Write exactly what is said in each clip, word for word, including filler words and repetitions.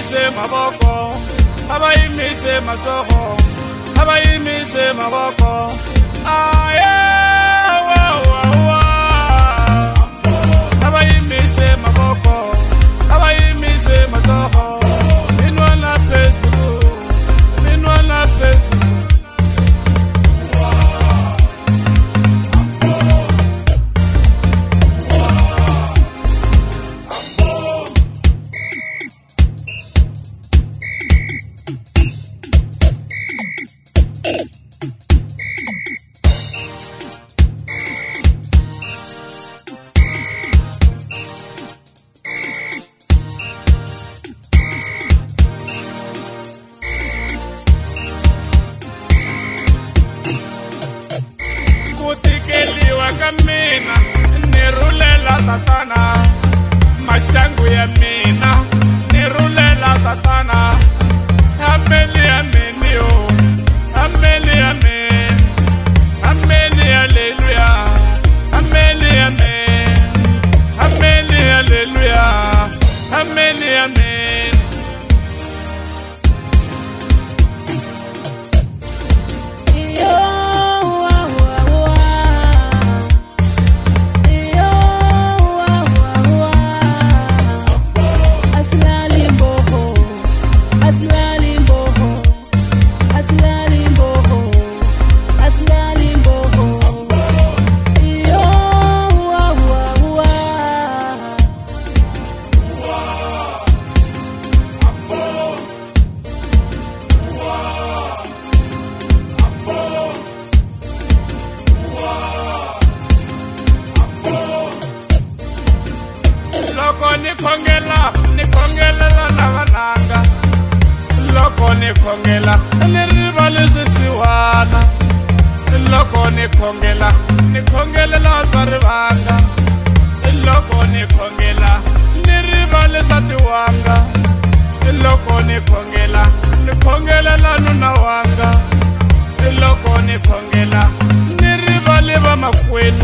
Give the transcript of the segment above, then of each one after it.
imise maboko, abayimise matsogo, abayimise maboko. Aye, wa wa wa. Abayimise maboko, abayimise matsogo. Minwa na Facebook, minwa na Facebook. Kutikeliwa kamina, nirulela tatana. Mashangu ya mina, nirulela tatana. Ameli ameni yo, ameli amen, ameli haleluya, ameli amen, ameli haleluya, ameli amen. Loko ni kongela, ni kongela la navananga. Loko ni kongela, ni riva leswisiwana. Loko ni kongela, ni kongela la tsarivanga. Loko ni kongela, ni riva lesatiwanga. Loko ni kongela, ni kongela la nuna wanga. Loko ni kongela, ni riva leva makwenu.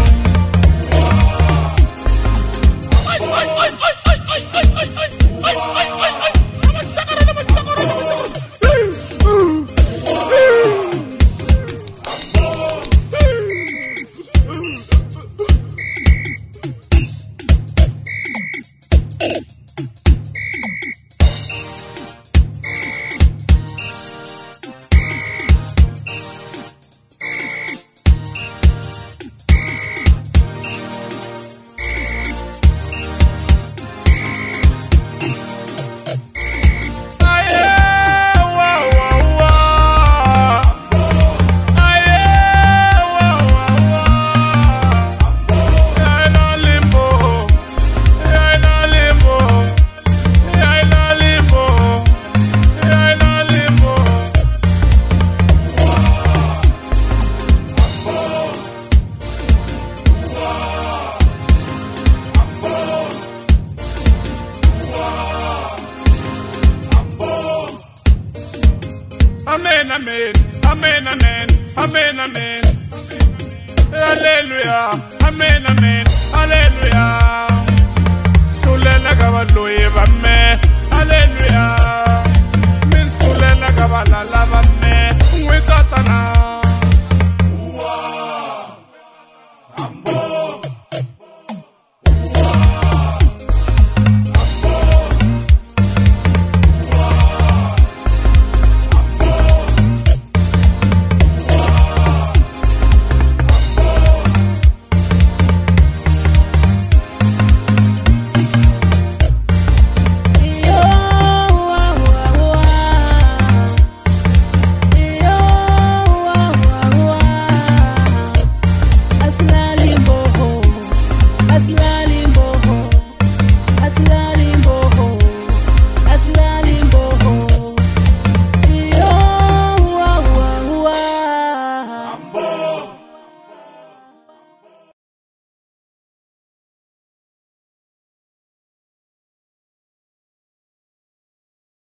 Amen, amen, amen, amen, amen, amen. Hallelujah, amen, amen.